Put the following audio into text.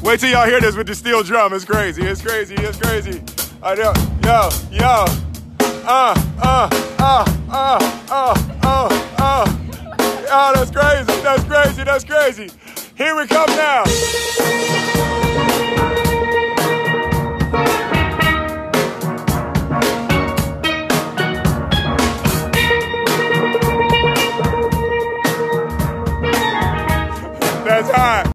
Wait till y'all hear this with the steel drum. It's crazy. It's crazy. It's crazy. I know. Yo, yo. Oh, that's crazy. That's crazy. That's crazy. Here we come now.